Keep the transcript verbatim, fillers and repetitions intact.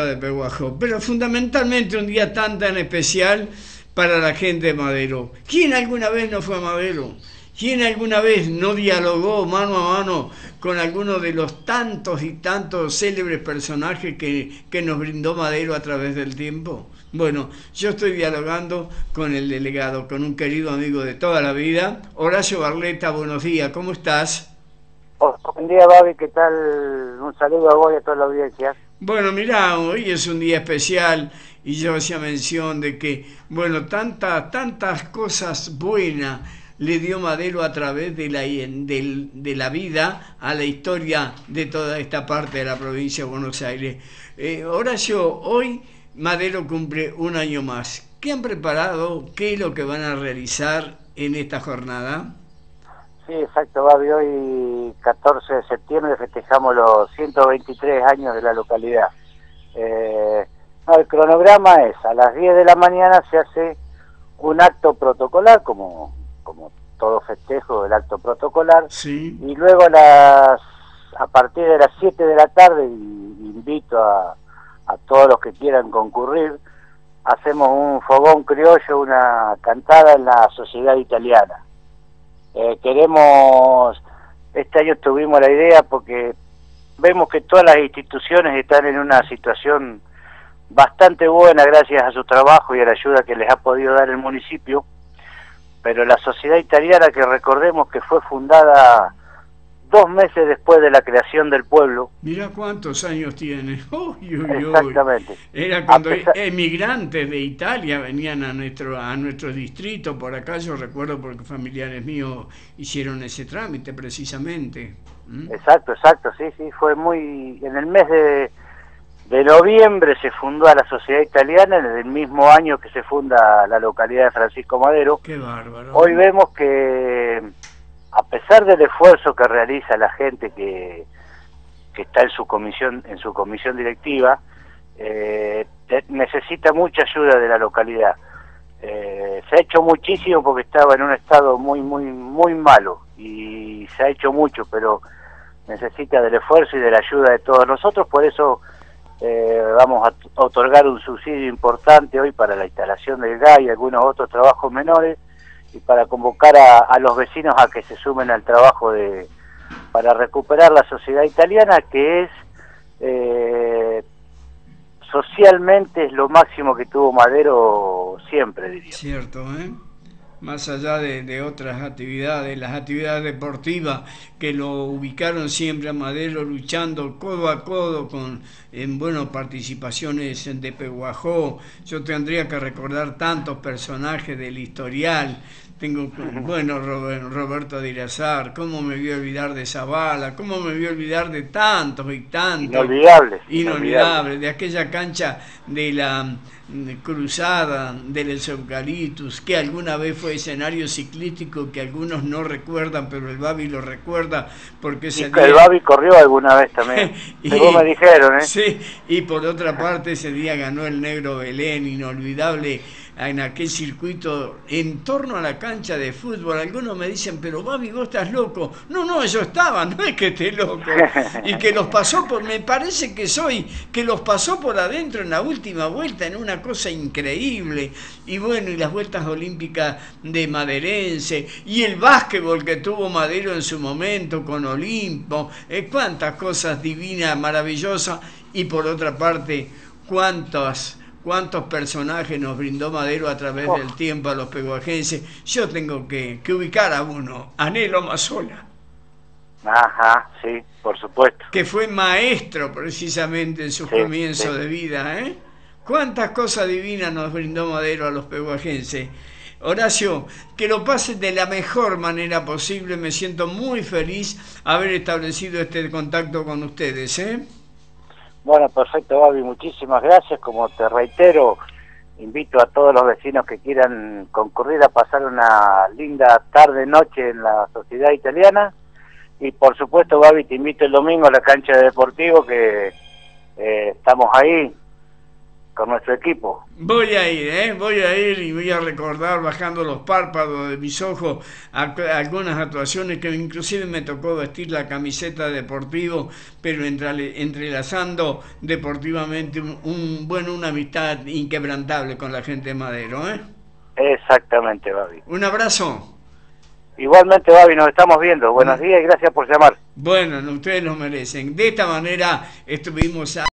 de Peguajó, pero fundamentalmente un día tan tan especial para la gente de Madero. ¿Quién alguna vez no fue a Madero? ¿Quién alguna vez no dialogó mano a mano con alguno de los tantos y tantos célebres personajes que, que nos brindó Madero a través del tiempo? Bueno, yo estoy dialogando con el delegado, con un querido amigo de toda la vida, Horacio Barletta. Buenos días, ¿cómo estás? Oh, buen día, Babi, ¿qué tal? Un saludo a vos y a toda la audiencia. Bueno, mirá, hoy es un día especial y yo hacía mención de que, bueno, tantas, tantas cosas buenas le dio Madero a través de la, de, de la vida a la historia de toda esta parte de la provincia de Buenos Aires. Eh, Horacio, hoy Madero cumple un año más. ¿Qué han preparado? ¿Qué es lo que van a realizar en esta jornada? Sí, exacto, Babi. Hoy, catorce de septiembre, festejamos los ciento veintitrés años de la localidad. Eh, no, el cronograma es, a las diez de la mañana se hace un acto protocolar, como, como todo festejo, el acto protocolar. Sí. Y luego a, las, a partir de las siete de la tarde, y invito a, a todos los que quieran concurrir, hacemos un fogón criollo, una cantada en la Sociedad Italiana. Eh, queremos, este año tuvimos la idea porque vemos que todas las instituciones están en una situación bastante buena gracias a su trabajo y a la ayuda que les ha podido dar el municipio, pero la Sociedad Italiana, que recordemos que fue fundada dos meses después de la creación del pueblo. Mirá cuántos años tiene. Uy, uy, uy. Exactamente. Era cuando pesar... emigrantes de Italia venían a nuestro a nuestro distrito por acá. Yo recuerdo porque familiares míos hicieron ese trámite precisamente. ¿Mm? Exacto, exacto, sí, sí, fue muy... En el mes de, de noviembre se fundó a la Sociedad Italiana, en el mismo año que se funda la localidad de Francisco Madero. Qué bárbaro. Hoy vemos que, a pesar del esfuerzo que realiza la gente que, que está en su comisión en su comisión directiva, eh, necesita mucha ayuda de la localidad. Eh, se ha hecho muchísimo porque estaba en un estado muy muy muy malo y se ha hecho mucho, pero necesita del esfuerzo y de la ayuda de todos nosotros. Por eso eh, vamos a otorgar un subsidio importante hoy para la instalación del gas y algunos otros trabajos menores, y para convocar a, a los vecinos a que se sumen al trabajo de para recuperar la Sociedad Italiana, que es eh, socialmente es lo máximo que tuvo Madero siempre, diría. Cierto, ¿eh? Más allá de, de otras actividades, las actividades deportivas que lo ubicaron siempre a Madero luchando codo a codo con en bueno, participaciones de Peguajó. Yo tendría que recordar tantos personajes del historial. Tengo, bueno, Roberto de Irazar, cómo me voy a olvidar de Zavala, cómo me voy a olvidar de tantos y tantos. Inolvidables. Inolvidable, de aquella cancha de la cruzada del Eucaliptus, que alguna vez fue escenario ciclístico, que algunos no recuerdan, pero el Babi lo recuerda, porque ese y día... el Babi corrió alguna vez también, y, según me dijeron, ¿eh? Sí, y por otra parte ese día ganó el Negro Belén, inolvidable, en aquel circuito en torno a la cancha de fútbol. Algunos me dicen, pero Babi, vos estás loco. No, no, yo estaba, no es que esté loco. Y que los pasó por, me parece que soy, que los pasó por adentro en la última vuelta, en una cosa increíble. Y bueno, y las vueltas olímpicas de Maderense, y el básquetbol que tuvo Madero en su momento con Olimpo, eh, cuántas cosas divinas, maravillosas. Y por otra parte, cuántas... cuántos personajes nos brindó Madero a través oh. del tiempo a los peguajenses. Yo tengo que, que ubicar a uno, Anhelo Mazzola. Ajá, sí, por supuesto. Que fue maestro precisamente en sus sí, comienzos sí. de vida, ¿eh? Cuántas cosas divinas nos brindó Madero a los peguajenses. Horacio, que lo pasen de la mejor manera posible. Me siento muy feliz haber establecido este contacto con ustedes, ¿eh? Bueno, perfecto, Babi, muchísimas gracias. Como te reitero, invito a todos los vecinos que quieran concurrir a pasar una linda tarde-noche en la Sociedad Italiana. Y por supuesto, Babi, te invito el domingo a la cancha de Deportivo, que eh, estamos ahí con nuestro equipo. Voy a ir, ¿eh? Voy a ir y voy a recordar bajando los párpados de mis ojos a, a algunas actuaciones que inclusive me tocó vestir la camiseta deportivo, pero entre, entrelazando deportivamente un, un bueno, una amistad inquebrantable con la gente de Madero, ¿eh? Exactamente, Babi. Un abrazo. Igualmente, Babi, nos estamos viendo. Buenos días y gracias por llamar. Bueno, ustedes lo merecen. De esta manera estuvimos a...